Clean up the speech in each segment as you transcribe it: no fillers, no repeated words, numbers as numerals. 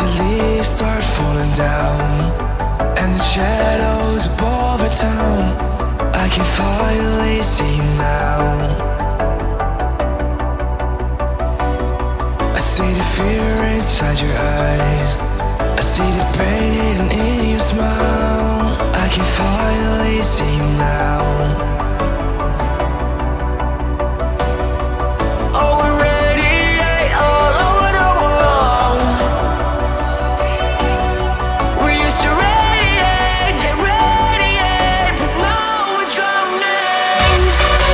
the leaves start falling down, and the shadows above our town, I can finally see you now. I see the fear inside your eyes, I see the pain hidden in your smile. I can finally see you now. Oh, we're radiate all over the world. We used to radiate, yeah, radiate, but now we're drowning.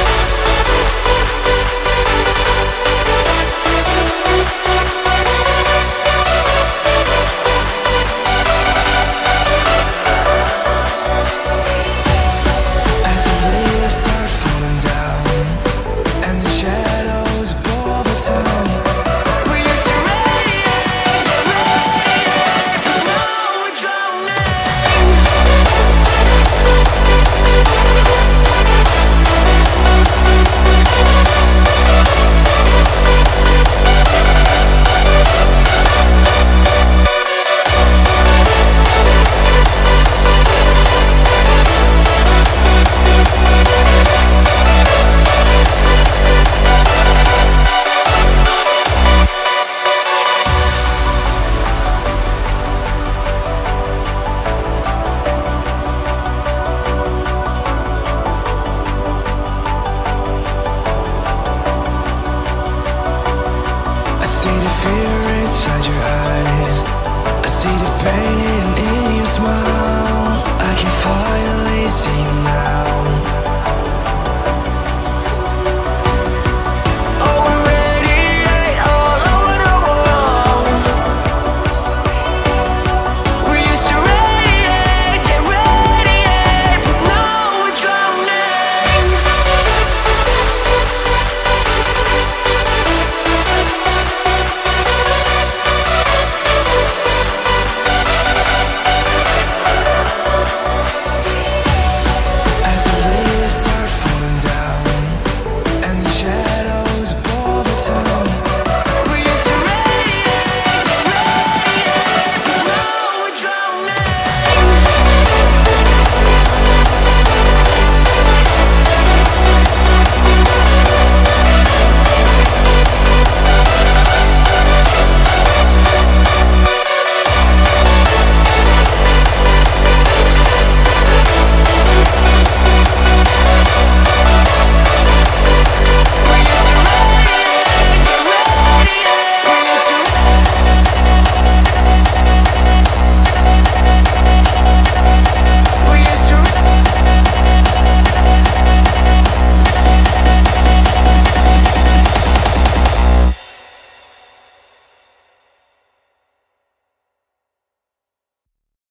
As the leaves start falling down, and the shadows above the town, we used to radiate, yeah, radiate, but now we're drowning. I see the fear inside your eyes, I see the pain hidden in your smile. I can finally see you